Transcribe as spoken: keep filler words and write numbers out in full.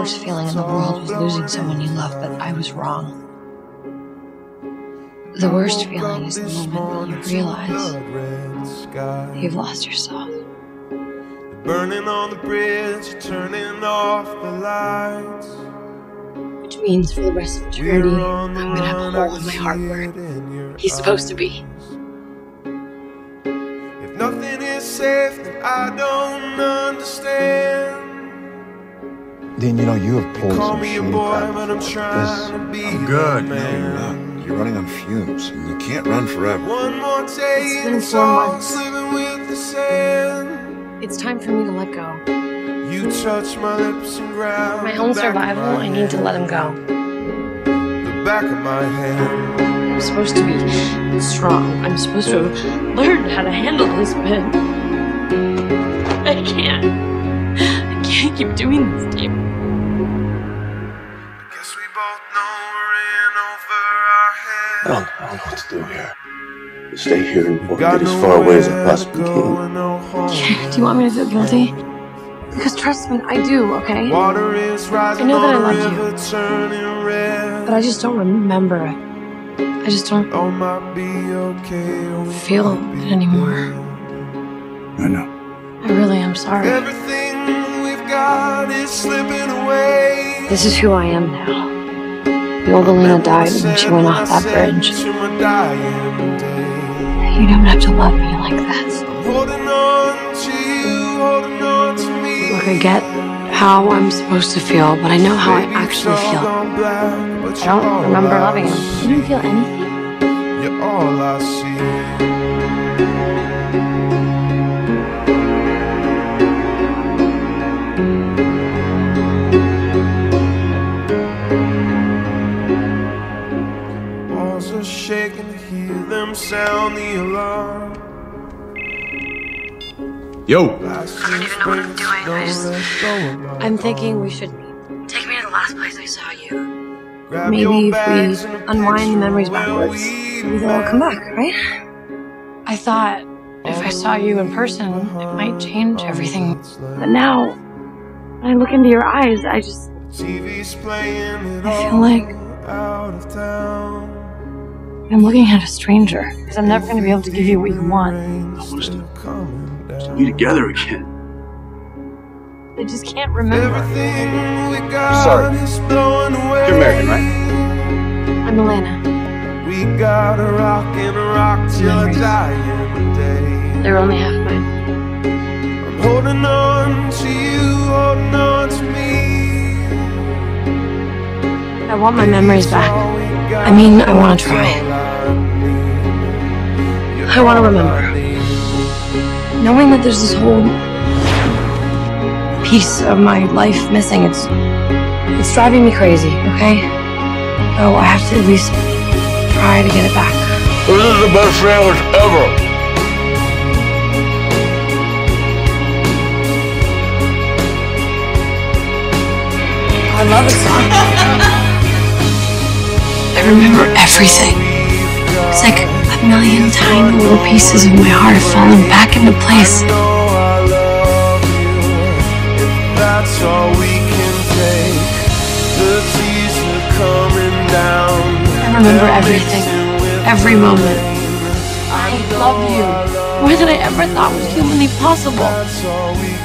worst feeling in the world was losing someone you love, but I was wrong. The worst feeling is the moment when you realize you've lost yourself. Burning on the bridge, turning off the lights. Which means for the rest of eternity, I'm gonna have a hole in my heart where he's supposed to be. If nothing is safe, then I don't understand. Dean, you know, you have pulled Call some me a shady boy, crap but I'm before. trying to be I'm your good. man. No, you're not. You're running on fumes, and you can't run forever. One more day It's in been the four months. songs, living with the sand. It's time for me to let go. You touch my lips and grab My the own back of survival, my I need to hand. let him go. The back of my hand. I'm supposed to be strong. I'm supposed to have learned how to handle this, but I can't. I can't keep doing this to you. Guess we both know we're in over our heads. I don't, I don't know what to do here. Stay here and get as far away as I possibly can. Do you want me to feel guilty? Because trust me, I do, okay? Water is rising I know that I on the loved you. river, turning red. But I just don't remember it. I just don't All might be okay, or we feel might be it anymore. I know. I really am sorry. Everything we've got is slipping away. This is who I am now. The old Elena died when she went off that bridge. To my dying day. You don't have to love me like that. I'm holding on to you, holding on to me. Look, I get how I'm supposed to feel, but I know how I actually feel. I don't remember loving him. You didn't feel anything? You're all I see. Walls are shaking to hear them sound the alarm. Yo! I don't even know what I'm doing. I just... I'm thinking we should take me to the last place I saw you. Maybe if we unwind the memories backwards, maybe they'll all come back, right? I thought if I saw you in person, it might change everything. But now, when I look into your eyes, I just... I feel like I'm looking at a stranger. Because I'm never going to be able to give you what you want. Be together again. I just can't remember. Sorry. You're American, right? I'm Elena. We got a rock and a rock till a dying day. They're only half mine. I'm holding on to you, holding on to me. I want my memories back. I mean, I want to try. I want to remember. Knowing that there's this whole piece of my life missing, it's it's driving me crazy, okay? So I have to at least try to get it back. This is the best sandwich ever! I love this song. I remember everything. It's like a million tiny little pieces of my heart have fallen back into place. I know I love you. If that's all we can take, the tears are coming down. I remember everything, every moment. I love you more than I ever thought was humanly possible. That's all we